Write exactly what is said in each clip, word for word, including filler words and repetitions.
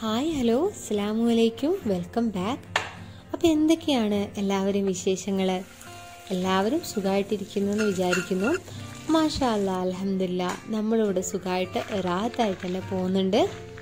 Hi hello അസ്സലാമു അലൈക്കും welcome back. അപ്പോൾ എന്തൊക്കെയാണ് എല്ലാവരും വിശേഷങ്ങൾ? എല്ലാവരും സുഖമായിട്ടിരിക്കുന്നു എന്ന് വിചാരിക്കുന്നു. മാഷാ അല്ലാ അൽഹംദുലില്ലാ നമ്മളിവിടെ സുഖമായിട്ട് റാഹത്തായിട്ട് തന്നെ പോകുന്നുണ്ട്.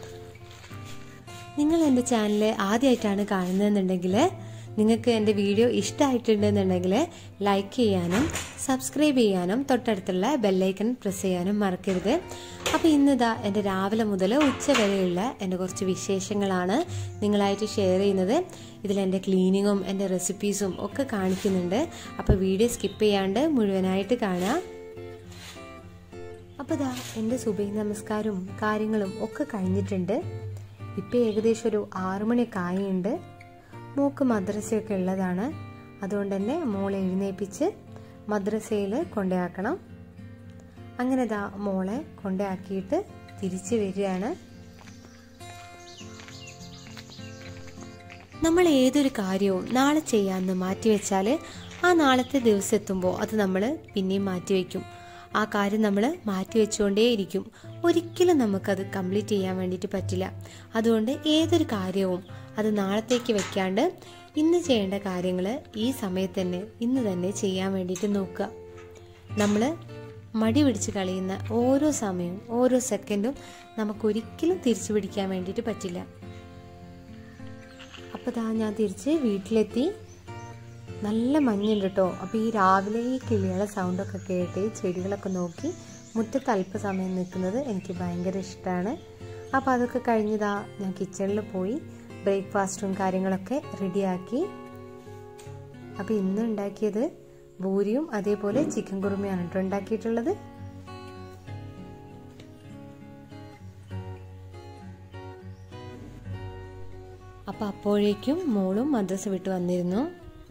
നിങ്ങൾ എൻ്റെ ചാനൽ ആദ്യമായിട്ടാണ് കാണുന്നതെന്നുണ്ടെങ്കിൽ നിങ്ങൾക്ക് എൻ്റെ വീഡിയോ ഇഷ്ടമായിട്ടുണ്ടെന്നുണ്ടെങ്കിൽ ലൈക്ക് ചെയ്യാനും സബ്സ്ക്രൈബ് ചെയ്യാനും തൊട്ടടുത്തുള്ള ബെല്ലൈക്കൺ പ്രസ് ചെയ്യാനും മറക്കരുത്. അപ്പോൾ ഇന്നിതാ എൻ്റെ രാവിലെ മുതൽ ഉച്ച വരെയുള്ള എൻ്റെ കുറച്ച് വിശേഷങ്ങളാണ് നിങ്ങളായിട്ട് ഷെയർ ചെയ്യുന്നത്. ഇതിലെൻ്റെ ക്ലീനിങ്ങും എൻ്റെ റെസിപ്പീസും ഒക്കെ കാണിക്കുന്നുണ്ട്. അപ്പോൾ വീഡിയോ സ്കിപ്പ് ചെയ്യാണ്ട് മുഴുവനായിട്ട് കാണാം. അപ്പോൾ ഇതാ എൻ്റെ സുബഹി നമസ്കാരവും കാര്യങ്ങളും ഒക്കെ കഴിഞ്ഞിട്ടുണ്ട്. ഇപ്പോൾ ഏകദേശം ഒരു ആറുമണിയൊക്കെ ആയിട്ടുണ്ട്. മോക്ക് മദ്രസയൊക്കെ ഉള്ളതാണ്. അതുകൊണ്ട് തന്നെ മോളെ എഴുന്നേൽപ്പിച്ച് മദ്രസയിൽ കൊണ്ടുപോയാക്കണം. അങ്ങനെ ദാ മോളെ കൊണ്ടുപോയാക്കിയിട്ട് തിരിച്ചു വരികയാണ്. നമ്മൾ ഏതൊരു കാര്യവും നാളെ ചെയ്യാമെന്ന് മാറ്റിവെച്ചാൽ ആ നാളത്തെ ദിവസം എത്തുമ്പോൾ അത് നമ്മൾ പിന്നെയും മാറ്റിവെക്കും. ആ കാര്യം നമ്മൾ മാറ്റിവെച്ചുകൊണ്ടേയിരിക്കും. ഒരിക്കലും നമുക്കത് കംപ്ലീറ്റ് ചെയ്യാൻ വേണ്ടിയിട്ട് പറ്റില്ല. അതുകൊണ്ട് ഏതൊരു കാര്യവും അത് നാളത്തേക്ക് വെക്കാണ്ട് ഇന്ന് ചെയ്യേണ്ട കാര്യങ്ങൾ ഈ സമയത്ത് തന്നെ ഇന്ന് തന്നെ ചെയ്യാൻ വേണ്ടിയിട്ട് നോക്കുക. നമ്മൾ മടി പിടിച്ച് കളയുന്ന ഓരോ സമയവും ഓരോ സെക്കൻഡും നമുക്കൊരിക്കലും തിരിച്ചു പിടിക്കാൻ വേണ്ടിയിട്ട് പറ്റില്ല. അപ്പോൾ ദാ ഞാൻ തിരിച്ച് വീട്ടിലെത്തി. നല്ല മഞ്ഞുണ്ട് കേട്ടോ. അപ്പോൾ ഈ രാവിലെ ഈ കിളികളെ സൗണ്ടൊക്കെ കേട്ട് ചെടികളൊക്കെ നോക്കി മുറ്റത്ത് അല്പസമയം നിൽക്കുന്നത് എനിക്ക് ഭയങ്കര ഇഷ്ടമാണ്. അപ്പോൾ അതൊക്കെ കഴിഞ്ഞതാ ഞാൻ കിച്ചണിൽ പോയി ബ്രേക്ക്ഫാസ്റ്റും കാര്യങ്ങളൊക്കെ റെഡിയാക്കി. അപ്പോൾ ഇന്ന് ഉണ്ടാക്കിയത് പൂരിയും അതേപോലെ ചിക്കൻ കുറുമയാണ് കേട്ടോ ഉണ്ടാക്കിയിട്ടുള്ളത്. അപ്പോൾ അപ്പോഴേക്കും മോളും മദ്രസ വിട്ട് വന്നിരുന്നു.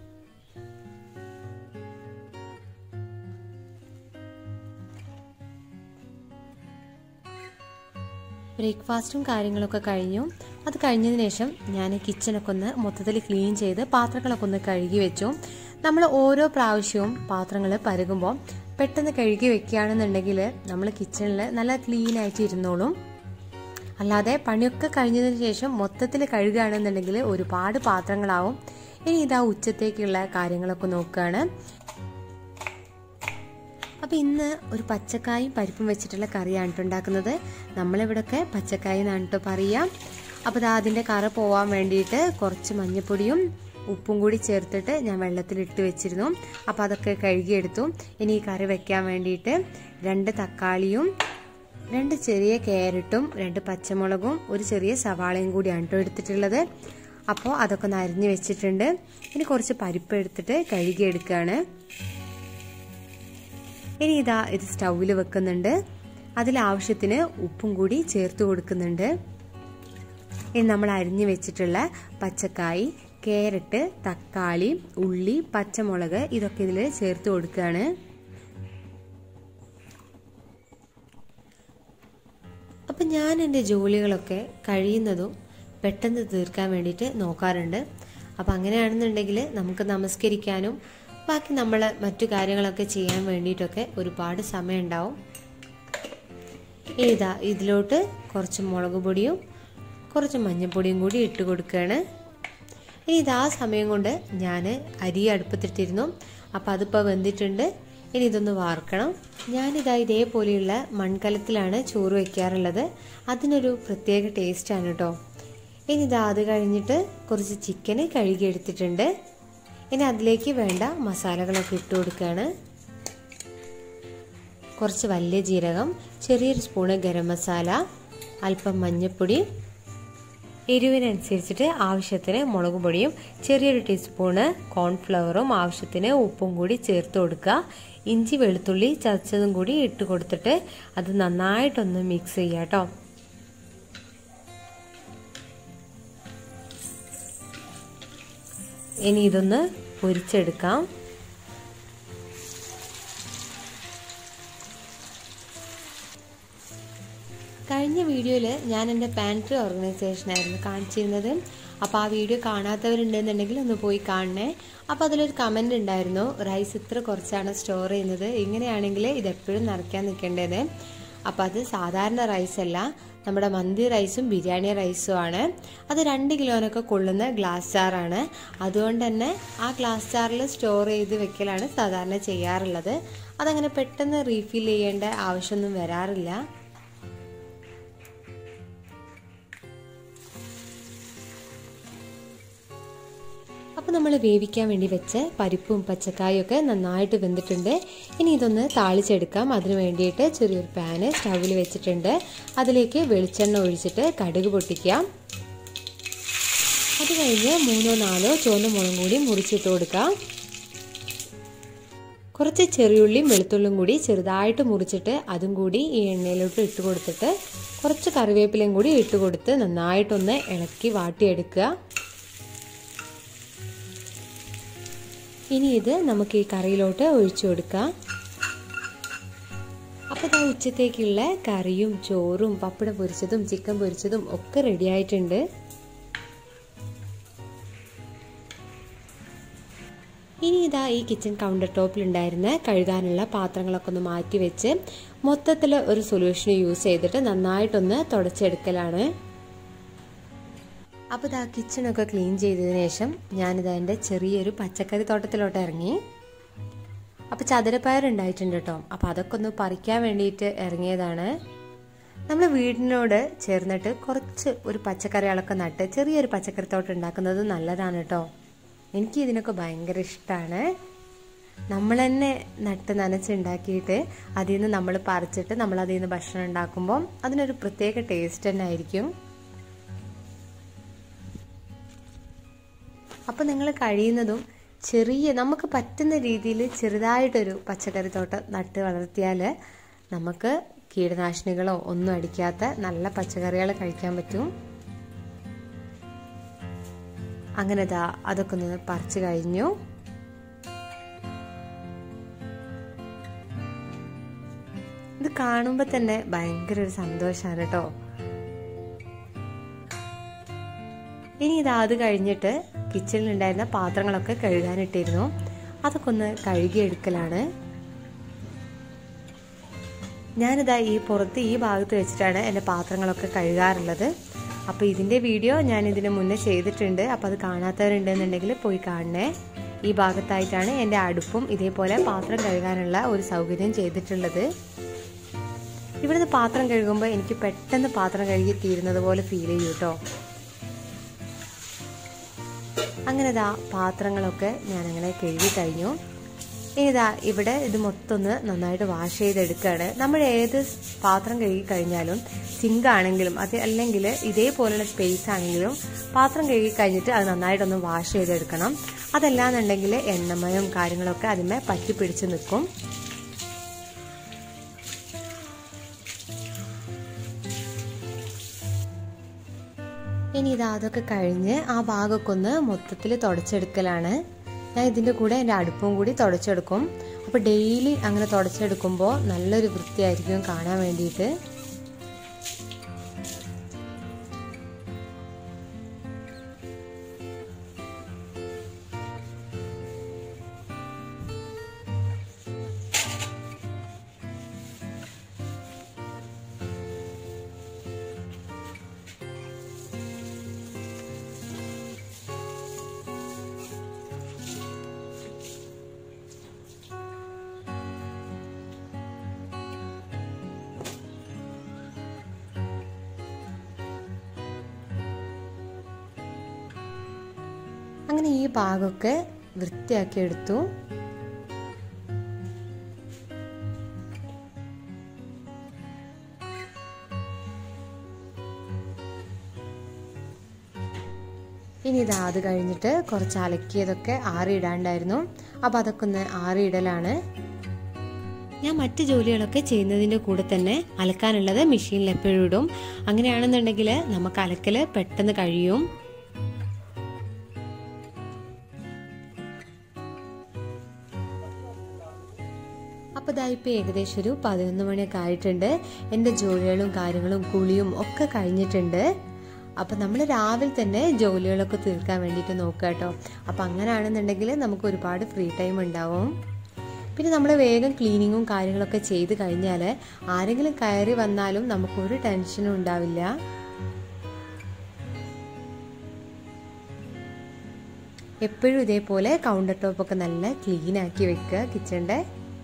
ബ്രേക്ക്ഫാസ്റ്റും കാര്യങ്ങളൊക്കെ കഴിഞ്ഞു. അത് കഴിഞ്ഞതിന് ശേഷം ഞാൻ കിച്ചണൊക്കെ ഒന്ന് മൊത്തത്തിൽ ക്ലീൻ ചെയ്ത് പാത്രങ്ങളൊക്കെ ഒന്ന് കഴുകി വെച്ചു. നമ്മൾ ഓരോ പ്രാവശ്യവും പാത്രങ്ങൾ പരുകുമ്പോൾ പെട്ടെന്ന് കഴുകി വെക്കുകയാണെന്നുണ്ടെങ്കിൽ നമ്മൾ കിച്ചണിൽ നല്ല ക്ലീൻ ആയിട്ട് ഇരുന്നോളും. അല്ലാതെ പണിയൊക്കെ കഴിഞ്ഞതിന് ശേഷം മൊത്തത്തിൽ കഴുകുകയാണെന്നുണ്ടെങ്കിൽ ഒരുപാട് പാത്രങ്ങളാവും. ഇനി ഇതാ ഉച്ചത്തേക്കുള്ള കാര്യങ്ങളൊക്കെ നോക്കുകയാണ്. അപ്പോൾ ഇന്ന് ഒരു പച്ചക്കായും പരിപ്പും വെച്ചിട്ടുള്ള കറിയാണ് കേട്ടോ ഉണ്ടാക്കുന്നത്. നമ്മളിവിടെയൊക്കെ പച്ചക്കായ എന്നാണ് കേട്ടോ പറയുക. അപ്പോൾ അത് അതിൻ്റെ കറ പോവാൻ വേണ്ടിയിട്ട് കുറച്ച് മഞ്ഞൾപ്പൊടിയും ഉപ്പും കൂടി ചേർത്തിട്ട് ഞാൻ വെള്ളത്തിലിട്ട് വെച്ചിരുന്നു. അപ്പോൾ അതൊക്കെ കഴുകിയെടുത്തു. ഇനി ഈ കറി വെക്കാൻ വേണ്ടിയിട്ട് രണ്ട് തക്കാളിയും രണ്ട് ചെറിയ ക്യാരറ്റും രണ്ട് പച്ചമുളകും ഒരു ചെറിയ സവാളയും കൂടിയാണ് കേട്ടോ എടുത്തിട്ടുള്ളത്. അപ്പോൾ അതൊക്കെ ഒന്ന് അരിഞ്ഞ് വെച്ചിട്ടുണ്ട്. ഇനി കുറച്ച് പരിപ്പ് എടുത്തിട്ട് കഴുകിയെടുക്കുകയാണ്. ഇനി ഇതാ ഇത് സ്റ്റൗവിൽ വെക്കുന്നുണ്ട്. അതിലാവശ്യത്തിന് ഉപ്പും കൂടി ചേർത്ത് കൊടുക്കുന്നുണ്ട്. ഇനി നമ്മൾ അരിഞ്ഞു വെച്ചിട്ടുള്ള പച്ചക്കായി, ക്യാരറ്റ്, തക്കാളി, ഉള്ളി, പച്ചമുളക് ഇതൊക്കെ ഇതിൽ ചേർത്ത് കൊടുക്കുകയാണ്. അപ്പം ഞാൻ എൻ്റെ ജോലികളൊക്കെ കഴിയുന്നതും പെട്ടെന്ന് തീർക്കാൻ വേണ്ടിയിട്ട് നോക്കാറുണ്ട്. അപ്പം അങ്ങനെയാണെന്നുണ്ടെങ്കിൽ നമുക്ക് നമസ്കരിക്കാനും ബാക്കി നമ്മൾ മറ്റു കാര്യങ്ങളൊക്കെ ചെയ്യാൻ വേണ്ടിയിട്ടൊക്കെ ഒരുപാട് സമയം ഉണ്ടാവും. ഇതാ ഇതിലോട്ട് കുറച്ച് മുളക് പൊടിയും കുറച്ച് മഞ്ഞൾപ്പൊടിയും കൂടി ഇട്ട് കൊടുക്കുകയാണ്. ഇനി ഇതാ സമയം കൊണ്ട് ഞാൻ അരി അടുപ്പത്തിട്ടിരുന്നു. അപ്പോൾ അതിപ്പോൾ വെന്തിട്ടുണ്ട്. ഇനി ഇതൊന്ന് വാർക്കണം. ഞാനിതാ ഇതേപോലെയുള്ള മൺകലത്തിലാണ് ചോറ് വയ്ക്കാറുള്ളത്. അതിനൊരു പ്രത്യേക ടേസ്റ്റാണ് കേട്ടോ. ഇനി ഇതാ അത് കഴിഞ്ഞിട്ട് കുറച്ച് ചിക്കന് കഴുകിയെടുത്തിട്ടുണ്ട്. ഇനി അതിലേക്ക് വേണ്ട മസാലകളൊക്കെ ഇട്ട് കൊടുക്കുകയാണ്. കുറച്ച് വലിയ ജീരകം, ചെറിയൊരു സ്പൂണ് ഗരം മസാല, അല്പം മഞ്ഞൾപ്പൊടി, എരിവിനനുസരിച്ചിട്ട് ആവശ്യത്തിന് മുളക് പൊടിയും ചെറിയൊരു ടീസ്പൂണ് കോൺഫ്ലവറും ആവശ്യത്തിന് ഉപ്പും കൂടി ചേർത്ത് കൊടുക്കുക. ഇഞ്ചി വെളുത്തുള്ളി ചതച്ചതും കൂടി ഇട്ട് കൊടുത്തിട്ട് അത് നന്നായിട്ടൊന്ന് മിക്സ് ചെയ്യുക കേട്ടോ. ഇനി ഇതൊന്ന് പൊരിച്ചെടുക്കാം. കഴിഞ്ഞ വീഡിയോയിൽ ഞാൻ എൻ്റെ പാൻട്രി ഓർഗനൈസേഷനായിരുന്നു കാണിച്ചിരുന്നത്. അപ്പോൾ ആ വീഡിയോ കാണാത്തവരുണ്ടെന്നുണ്ടെങ്കിൽ ഒന്ന് പോയി കാണണേ. അപ്പോൾ അതിലൊരു കമൻ്റ് ഉണ്ടായിരുന്നു, റൈസ് ഇത്ര കുറച്ചാണ് സ്റ്റോർ ചെയ്യുന്നത്, ഇങ്ങനെയാണെങ്കിൽ ഇതെപ്പോഴും നിറയ്ക്കാൻ നിൽക്കേണ്ടത്. അപ്പം അത് സാധാരണ റൈസല്ല, നമ്മുടെ മന്തി റൈസും ബിരിയാണി റൈസും ആണ്. അത് രണ്ട് കിലോനൊക്കെ കൊള്ളുന്ന ഗ്ലാസ് ജാറാണ്. അതുകൊണ്ട് തന്നെ ആ ഗ്ലാസ് ജാറിൽ സ്റ്റോർ ചെയ്ത് വെക്കലാണ് സാധാരണ ചെയ്യാറുള്ളത്. അതങ്ങനെ പെട്ടെന്ന് റീഫിൽ ചെയ്യേണ്ട ആവശ്യമൊന്നും വരാറില്ല. അപ്പോൾ നമ്മൾ വേവിക്കാൻ വേണ്ടി വെച്ച് പരിപ്പും പച്ചക്കായും ഒക്കെ നന്നായിട്ട് വെന്തിട്ടുണ്ട്. ഇനി ഇതൊന്ന് താളിച്ചെടുക്കാം. അതിന് വേണ്ടിയിട്ട് ചെറിയൊരു പാന് സ്റ്റൗവിൽ വെച്ചിട്ടുണ്ട്. അതിലേക്ക് വെളിച്ചെണ്ണ ഒഴിച്ചിട്ട് കടുക് പൊട്ടിക്കാം. അത് കഴിഞ്ഞ് മൂന്നോ നാലോ ചുവന്ന മുളകും കൂടി മുറിച്ചിട്ട് കൊടുക്കാം. കുറച്ച് ചെറിയുള്ളിയും വെളുത്തുള്ളിയും കൂടി ചെറുതായിട്ട് മുറിച്ചിട്ട് അതും കൂടി ഈ എണ്ണയിലോട്ട് ഇട്ട് കൊടുത്തിട്ട് കുറച്ച് കറിവേപ്പിലയും കൂടി ഇട്ട് കൊടുത്ത് നന്നായിട്ടൊന്ന് ഇളക്കി വാട്ടിയെടുക്കുക. ഇനി ഇത് നമുക്ക് ഈ കറിയിലോട്ട് ഒഴിച്ചു കൊടുക്കാം. അപ്പോൾ ഇതാ ഉച്ചത്തേക്കുള്ള കറിയും ചോറും പപ്പടം പൊരിച്ചതും ചിക്കൻ പൊരിച്ചതും ഒക്കെ റെഡി ആയിട്ടുണ്ട്. ഇനി ഇതാ ഈ കിച്ചൺ കൗണ്ടർ ടോപ്പിലുണ്ടായിരുന്ന കഴുകാനുള്ള പാത്രങ്ങളൊക്കെ ഒന്ന് മാറ്റി വെച്ച് മൊത്തത്തിൽ ഒരു സൊല്യൂഷൻ യൂസ് ചെയ്തിട്ട് നന്നായിട്ടൊന്ന് തുടച്ചെടുക്കലാണ്. അപ്പോൾ ഇതാ കിച്ചണൊക്കെ ക്ലീൻ ചെയ്തതിന് ശേഷം ഞാനിതാ എൻ്റെ ചെറിയൊരു പച്ചക്കറി തോട്ടത്തിലോട്ട് ഇറങ്ങി. അപ്പോൾ ചതുരപ്പയർ ഉണ്ടായിട്ടുണ്ട് കേട്ടോ. അപ്പോൾ അതൊക്കെ ഒന്ന് പറിക്കാൻ വേണ്ടിയിട്ട് ഇറങ്ങിയതാണ്. നമ്മൾ വീടിനോട് ചേർന്നിട്ട് കുറച്ച് ഒരു പച്ചക്കറികളൊക്കെ നട്ട് ചെറിയൊരു പച്ചക്കറി തോട്ടം ഉണ്ടാക്കുന്നത് നല്ലതാണ് കേട്ടോ. എനിക്ക് ഇതിനൊക്കെ ഭയങ്കര ഇഷ്ടമാണ്. നമ്മൾ തന്നെ നട്ട് നനച്ചുണ്ടാക്കിയിട്ട് അതിൽ നിന്ന് നമ്മൾ പറിച്ചിട്ട് നമ്മൾ അതിൽ നിന്ന് ഭക്ഷണം ഉണ്ടാക്കുമ്പോൾ അതിനൊരു പ്രത്യേക ടേസ്റ്റ് തന്നെ ആയിരിക്കും. അപ്പോൾ നിങ്ങൾ കഴിയുന്നതും ചെറിയ നമുക്ക് പറ്റുന്ന രീതിയിൽ ചെറുതായിട്ടൊരു പച്ചക്കറി തോട്ടം നട്ട് വളർത്തിയാൽ നമുക്ക് കീടനാശിനികളോ ഒന്നും അടിക്കാത്ത നല്ല പച്ചക്കറികൾ കഴിക്കാൻ പറ്റും. അങ്ങനെ ദാ അതൊക്കെ ഒന്ന് പറിച്ചു കഴിഞ്ഞു. ഇത് കാണുമ്പോൾ തന്നെ ഭയങ്കര ഒരു സന്തോഷമാണ് കേട്ടോ. ഇനി ഇതാ അത് കഴിഞ്ഞിട്ട് കിച്ചണിലുണ്ടായിരുന്ന പാത്രങ്ങളൊക്കെ കഴുകാനിട്ടിരുന്നു. അതൊക്കെ ഒന്ന് കഴുകിയെടുക്കലാണ്. ഞാനിതാ ഈ പുറത്ത് ഈ ഭാഗത്ത് വെച്ചിട്ടാണ് എൻ്റെ പാത്രങ്ങളൊക്കെ കഴുകാറുള്ളത്. അപ്പോൾ ഇതിൻ്റെ വീഡിയോ ഞാൻ ഇതിന് മുന്നേ ചെയ്തിട്ടുണ്ട്. അപ്പോൾ അത് കാണാത്തവരുണ്ടെന്നുണ്ടെങ്കിൽ പോയി കാണണേ. ഈ ഭാഗത്തായിട്ടാണ് എൻ്റെ അടുപ്പും ഇതേപോലെ പാത്രം കഴുകാനുള്ള ഒരു സൗകര്യം ചെയ്തിട്ടുള്ളത്. ഇവിടുന്ന് പാത്രം കഴുകുമ്പോൾ എനിക്ക് പെട്ടെന്ന് പാത്രം കഴുകി തീരുന്നത് പോലെ ഫീൽ ചെയ്യും കേട്ടോ. അങ്ങനെ ഇതാ പാത്രങ്ങളൊക്കെ ഞാനങ്ങനെ കഴുകി കഴിഞ്ഞു. ഇനിതാ ഇവിടെ ഇത് മൊത്തം ഒന്ന് നന്നായിട്ട് വാഷ് ചെയ്തെടുക്കുകയാണ്. നമ്മൾ ഏത് പാത്രം കഴുകി കഴിഞ്ഞാലും സിങ്കാണെങ്കിലും അത് അല്ലെങ്കിൽ ഇതേപോലുള്ള സ്പേസ് ആണെങ്കിലും പാത്രം കഴുകി കഴിഞ്ഞിട്ട് അത് നന്നായിട്ടൊന്ന് വാഷ് ചെയ്തെടുക്കണം. അതല്ലാന്നുണ്ടെങ്കിൽ എണ്ണമയം കാര്യങ്ങളൊക്കെ അതിന്മേൽ പറ്റി പിടിച്ച് നിൽക്കും. ഇനി ഇതാ അതൊക്കെ കഴിഞ്ഞ് ആ ഭാഗമൊക്കെ ഒന്ന് മൊത്തത്തിൽ തുടച്ചെടുക്കലാണ്. ഞാൻ ഇതിൻ്റെ കൂടെ എൻ്റെ അടുപ്പും കൂടി തുടച്ചെടുക്കും. അപ്പോൾ ഡെയിലി അങ്ങനെ തുടച്ചെടുക്കുമ്പോൾ നല്ലൊരു വൃത്തിയായിരിക്കും കാണാൻ വേണ്ടിയിട്ട്. അങ്ങനെ ഈ ഭാഗമൊക്കെ വൃത്തിയാക്കി എടുത്തു. ഇനി ഇത് അത് കഴിഞ്ഞിട്ട് കുറച്ച് അലക്കിയതൊക്കെ ആറിയിടാണ്ടായിരുന്നു. അപ്പോൾ അതൊക്കെ ഒന്ന് ആറിയിടലാണ്. ഞാൻ മറ്റു ജോലികളൊക്കെ ചെയ്യുന്നതിൻ്റെ കൂടെ തന്നെ അലക്കാനുള്ളത് മെഷീനിൽ എപ്പോഴും ഇടും. അങ്ങനെയാണെന്നുണ്ടെങ്കിൽ നമുക്ക് അലക്കൽ പെട്ടെന്ന് കഴിയും. അപ്പോൾ ഇതാ ഇപ്പോൾ ഏകദേശം ഒരു പതിനൊന്ന് മണിയൊക്കെ ആയിട്ടുണ്ട്. എൻ്റെ ജോലികളും കാര്യങ്ങളും കുളിയും ഒക്കെ കഴിഞ്ഞിട്ടുണ്ട്. അപ്പം നമ്മൾ രാവിലെ തന്നെ ജോലികളൊക്കെ തീർക്കാൻ വേണ്ടിയിട്ട് നോക്കുക കേട്ടോ. അപ്പം അങ്ങനെയാണെന്നുണ്ടെങ്കിൽ നമുക്ക് ഒരുപാട് ഫ്രീ ടൈം ഉണ്ടാവും. പിന്നെ നമ്മൾ വേഗം ക്ലീനിങ്ങും കാര്യങ്ങളൊക്കെ ചെയ്ത് കഴിഞ്ഞാൽ ആരെങ്കിലും കയറി വന്നാലും നമുക്കൊരു ടെൻഷനും ഉണ്ടാവില്ല. എപ്പോഴും ഇതേപോലെ കൗണ്ടർ ടോപ്പൊക്കെ നല്ല ക്ലീൻ ആക്കി വെക്കുക കിച്ചണിൻ്റെ.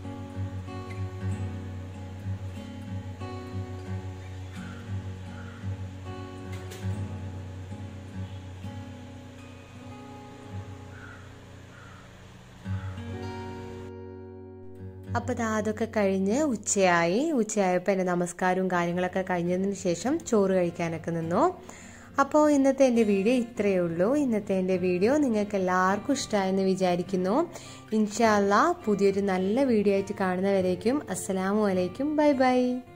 അപ്പോൾ അതൊക്കെ കഴിഞ്ഞ് ഉച്ചയായി. ഉച്ചയായപ്പോൾ എൻ്റെ നമസ്കാരവും കാര്യങ്ങളൊക്കെ കഴിഞ്ഞതിന് ശേഷം ചോറ് കഴിക്കാനൊക്കെ നിന്നു. അപ്പോൾ ഇന്നത്തെ എൻ്റെ വീഡിയോ ഇത്രയേ ഉള്ളൂ. ഇന്നത്തെ എൻ്റെ വീഡിയോ നിങ്ങൾക്ക് എല്ലാവർക്കും ഇഷ്ടമായെന്ന് വിചാരിക്കുന്നു. ഇൻഷാ അല്ലാഹ് പുതിയൊരു നല്ല വീഡിയോ ആയിട്ട് കാണുന്നവരേക്കും അസ്സലാമു അലൈക്കും, ബൈ ബൈ.